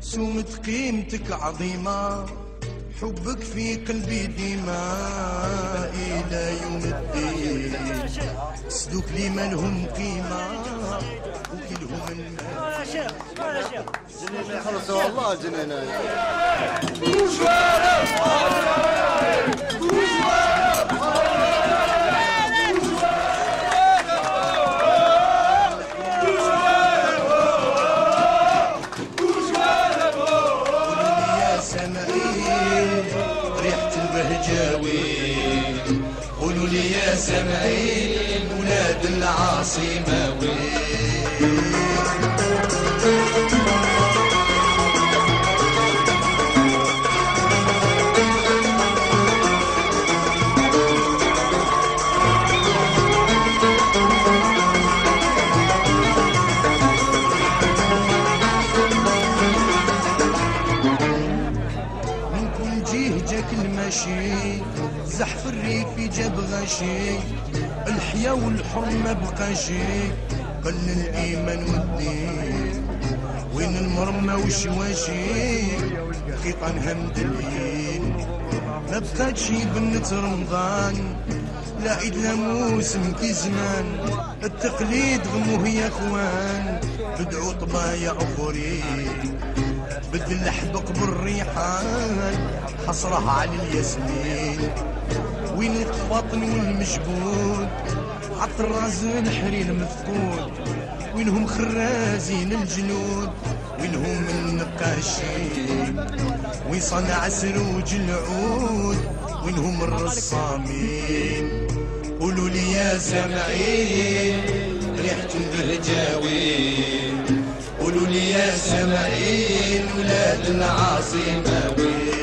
سومت قيمتك عظيمة، حبك في قلبي ديما إلى يوم الدين. سلوك لي ما لهم قيمة وكلهم المال. يا شيخ يا شيخ جنينة خلص والله جنينة. ريحة البهجاوين قولوا لي يا سامعين ولاد العاصمة وين. المشي زحف الريف جاب غشي، الحيا والحر ما بقى شي، قل الايمان والدين. وين المرمى والشواشي خيطانها مدلين، ما بقات شي بنت رمضان لا عيد لا موسم في زمان. التقليد غموه يا اخوان بدعوا طبايا اخرين، بدل الحبق بالريحان حصرها على الياسمين. وين القفاطن والمجبود عالطراز الحرير مفقود، وينهم خرازين الجنود وينهم النقاشين، وين صنع سروج العود وينهم الرصامين. قولوا لي يا سامعين ريحة البهجاوين، قولوا لي يا سامعين ولاد العاصمة وين.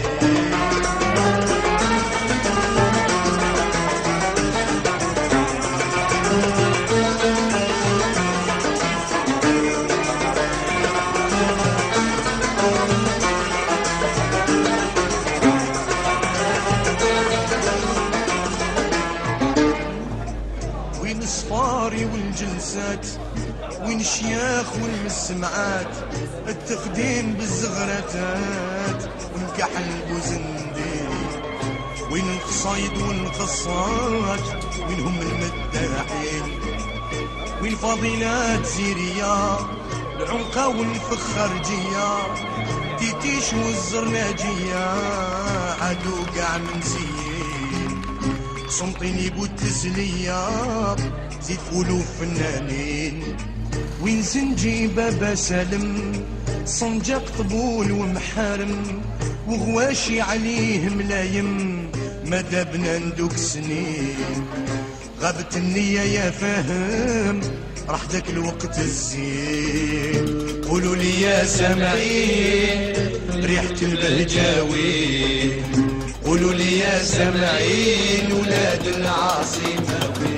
وين الصفاري والجلسات، وين الشياخ والمسمعات، التقديم بالزغرتات والكحل بوزندين. وين القصايد والقصات وينهم المداحين، وين فضيلات سيريا العنقة والفخرجية، تيتيش والزرناجية عادوا قاع منسيين. صمتيني بالتسلية زيد قولوا فنانين. وين زنجي بابا سالم صنجاق طبول ومحارم، وغواشي عليه ملايم مدابنا ندوك سنين. غابت النية يا فاهم راح ذاك الوقت الزين. قولوا لي يا سامعين ريحة البهجاوين، قولوا لي يا سامعين ولاد العاصمة.